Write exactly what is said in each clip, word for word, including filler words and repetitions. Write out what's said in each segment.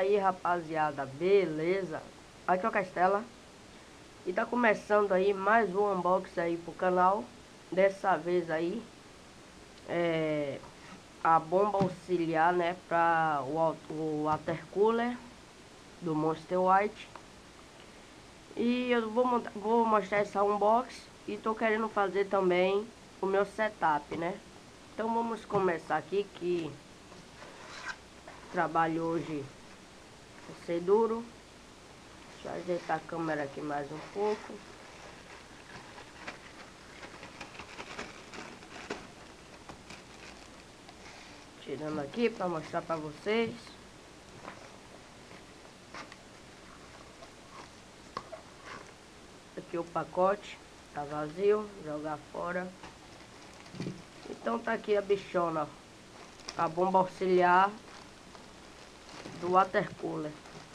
aí, rapaziada, beleza? Aqui é o Castela e tá começando aí mais um unboxing aí pro canal. Dessa vez aí é a bomba auxiliar, né, para o, o water cooler do Monster White. E eu vou, montar, vou mostrar esse unboxing e tô querendo fazer também o meu setup, né? Então vamos começar aqui, que o trabalho hoje vai ser duro. Deixa eu ajeitar a câmera aqui mais um pouco. Tirando aqui para mostrar para vocês. Aqui o pacote tá vazio, jogar fora. Então tá aqui a bichona, a bomba auxiliar do water cooler.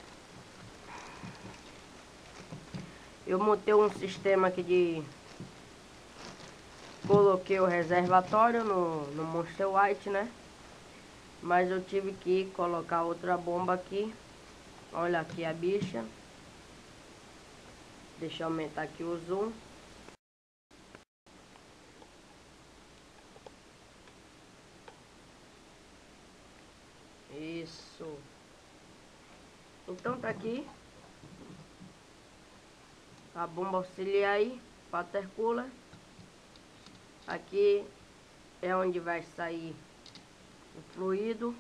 Eu montei um sistema aqui de... Coloquei o reservatório no, no Monster White, né? Mas eu tive que colocar outra bomba aqui. Olha aqui a bicha. Deixa eu aumentar aqui o zoom. Isso. Então tá aqui a bomba auxiliar aí, water cooler. Aqui é onde vai sair o fluido.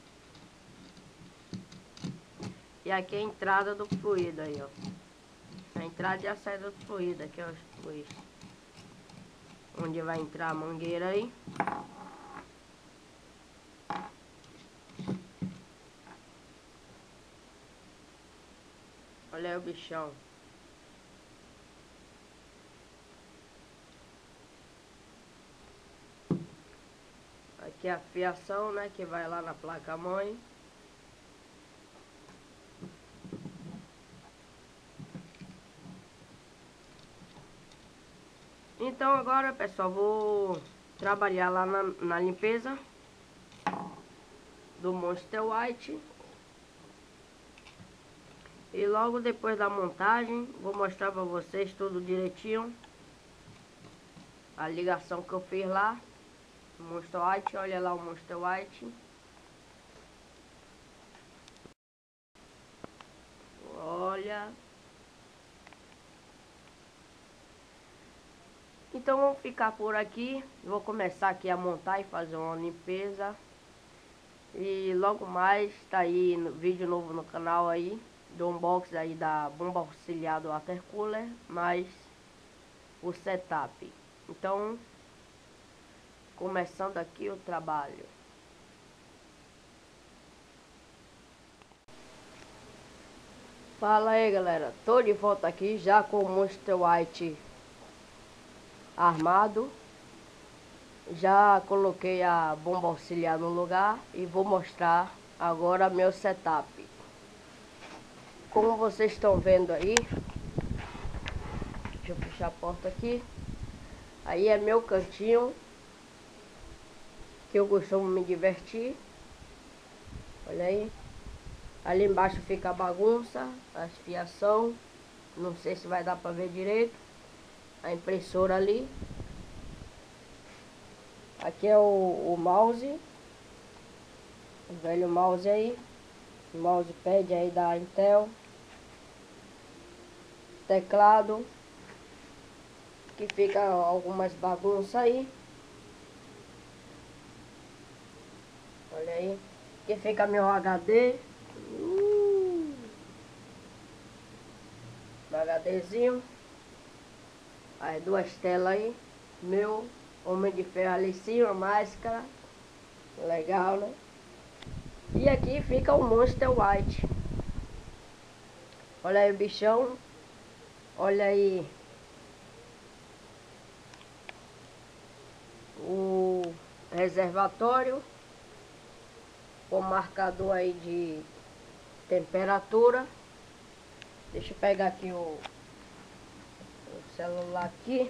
E aqui é a entrada do fluido aí, ó. A entrada e a saída do fluido. Aqui, ó, os, onde vai entrar a mangueira aí. Olha aí o bichão. Aqui é a fiação, né, que vai lá na placa-mãe. Então agora, pessoal, vou trabalhar lá na, na limpeza do Monster White. E logo depois da montagem, vou mostrar pra vocês tudo direitinho. A ligação que eu fiz lá. Monster White, olha lá o Monster White. Olha. Então vamos ficar por aqui. Vou começar aqui a montar e fazer uma limpeza. E logo mais tá aí no vídeo novo no canal aí. Do unboxing aí da bomba auxiliar do water cooler. Mais o setup. Então, começando aqui o trabalho. Fala aí, galera, tô de volta aqui já com o Monster White armado. Já coloquei a bomba auxiliar no lugar e vou mostrar agora meu setup. Como vocês estão vendo aí, deixa eu fechar a porta aqui. Aí é meu cantinho que eu costumo me divertir. Olha aí. Ali embaixo fica a bagunça, a fiação. Não sei se vai dar para ver direito. A impressora ali. Aqui é o, o mouse. O velho mouse aí. O mousepad aí da Intel. Teclado. Que fica algumas bagunças aí. Olha aí. Aqui fica meu H D. Uh, HDzinho. As duas telas aí. Meu Homem de Ferro ali em cima, máscara. Legal, né? E aqui fica o Monster White. Olha aí o bichão. Olha aí o reservatório. O marcador aí de temperatura. Deixa eu pegar aqui o, o celular aqui.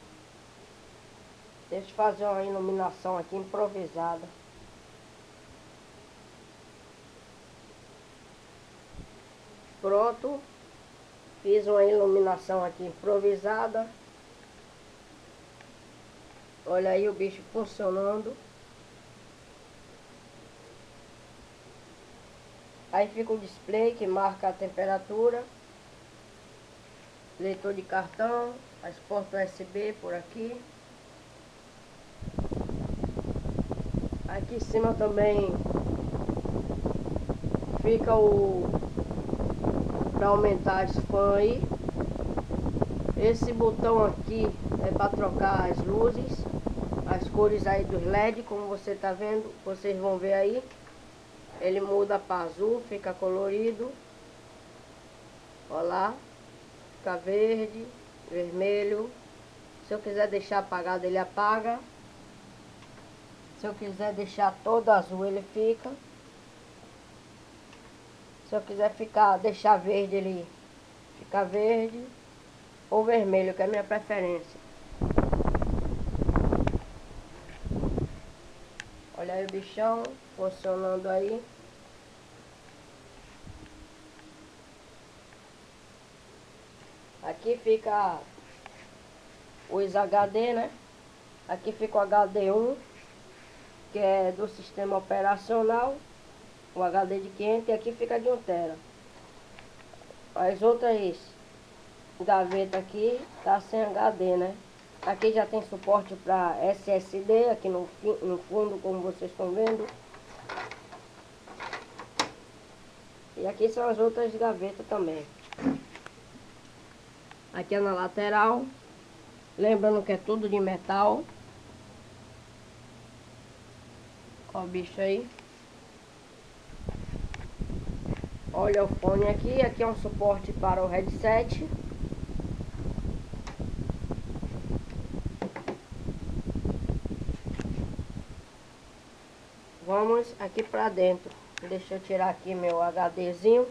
Deixa eu fazer uma iluminação aqui improvisada. Pronto. Fiz uma iluminação aqui improvisada. Olha aí o bicho funcionando. Aí fica o display que marca a temperatura. Leitor de cartão. As portas U S B por aqui. Aqui em cima também fica o para aumentar as fãs aí. Esse botão aqui é para trocar as luzes, as cores aí dos L E D, como você tá vendo, vocês vão ver aí. Ele muda para azul, fica colorido. Olha lá, fica verde, vermelho. Se eu quiser deixar apagado, ele apaga. Se eu quiser deixar todo azul, ele fica. Se eu quiser ficar, deixar verde, ele fica verde. Ou vermelho, que é a minha preferência. Olha aí o bichão funcionando aí. Aqui fica os H D, né? Aqui fica o H D um, que é do sistema operacional. O H D de quinhentos, e aqui fica de um tera. As outras gavetas aqui tá sem H D, né? Aqui já tem suporte para S S D aqui no, no fundo, como vocês estão vendo. E aqui são as outras gavetas também. Aqui é na lateral. Lembrando que é tudo de metal. Ó o bicho aí. Olha o fone aqui. Aqui é um suporte para o headset. Vamos aqui para dentro. Deixa eu tirar aqui meu HDzinho.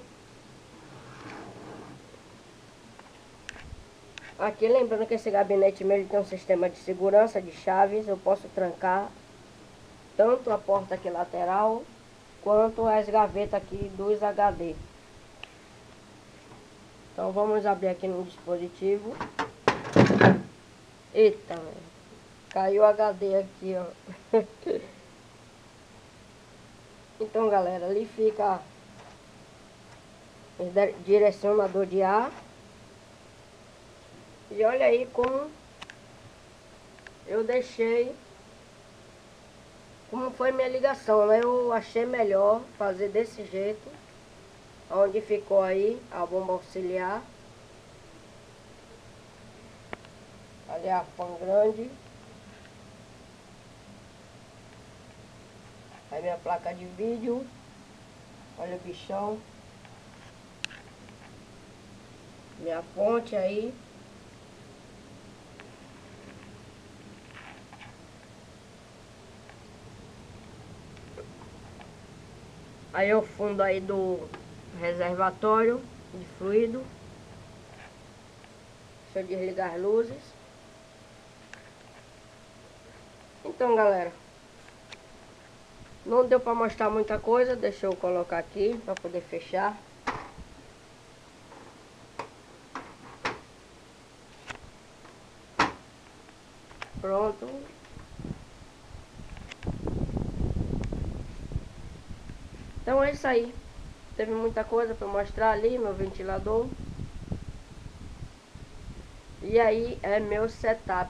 Aqui lembrando que esse gabinete meu ele tem um sistema de segurança de chaves. Eu posso trancar tanto a porta aqui lateral quanto as gavetas aqui dos H D. Então vamos abrir aqui no dispositivo. Eita, caiu o H D aqui, ó. Então galera, ali fica o direcionador de ar. E olha aí como eu deixei, como foi minha ligação, né? Eu achei melhor fazer desse jeito. Onde ficou aí a bomba auxiliar. Ali a fã grande. Aí minha placa de vídeo. Olha o bichão. Minha fonte aí. Aí o fundo aí do reservatório de fluido. Deixa eu desligar as luzes. Então galera, não deu para mostrar muita coisa. Deixa eu colocar aqui para poder fechar. Pronto. Então é isso aí. Teve muita coisa para mostrar ali, meu ventilador. E aí é meu setup.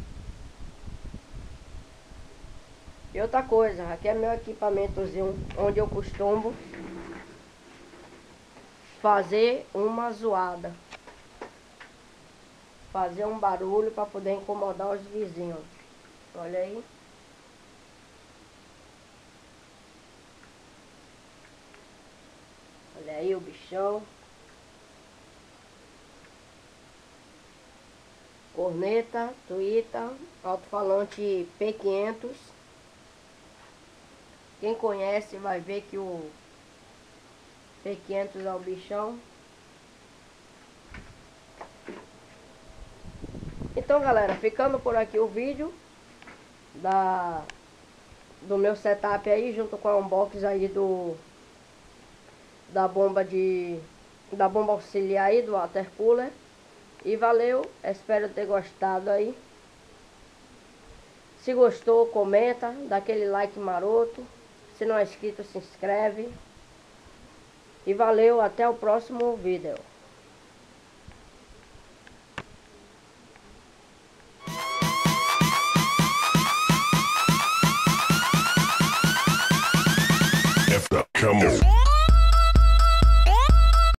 E outra coisa, aqui é meu equipamentozinho onde eu costumo fazer uma zoada. Fazer um barulho para poder incomodar os vizinhos. Olha aí. Olha aí o bichão. Corneta, tuita, alto-falante P quinhentos. Quem conhece vai ver que o P quinhentos é o bichão. Então galera, ficando por aqui o vídeo da, do meu setup aí, junto com a unboxing aí do da bomba de da bomba auxiliar aí, do water cooler. E valeu, espero ter gostado aí. Se gostou, comenta, dá aquele like maroto. Se não é inscrito, se inscreve. E valeu, até o próximo vídeo.